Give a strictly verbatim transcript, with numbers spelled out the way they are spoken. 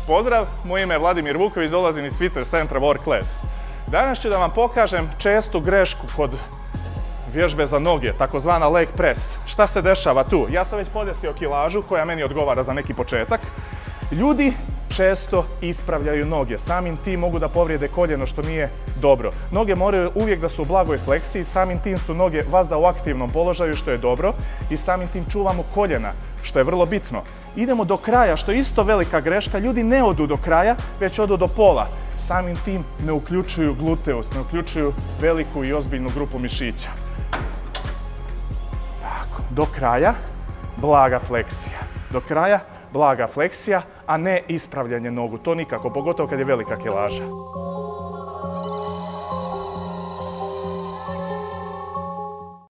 Pozdrav, moje ime je Vladimir Vuković, dolazim iz fitness centra Work Class. Danas ću da vam pokažem čestu grešku kod vježbe za noge, takozvana leg press. Šta se dešava tu? Ja sam već podesio kilažu koja meni odgovara za neki početak. Ljudi često ispravljaju noge, samim tim mogu da povrijede koljeno što nije dobro. Noge moraju uvijek da su u blagoj fleksiji, samim tim su noge vazda u aktivnom položaju što je dobro i samim tim čuvamo koljena što je vrlo bitno. Idemo do kraja što je isto velika greška, ljudi ne odu do kraja već odu do pola. Samim tim ne uključuju gluteus, ne uključuju veliku i ozbiljnu grupu mišića. Tako, do kraja blaga fleksija. Do kraja blaga fleksija, a ne ispravljanje nogu. To nikako, pogotovo kad je velika kilaža.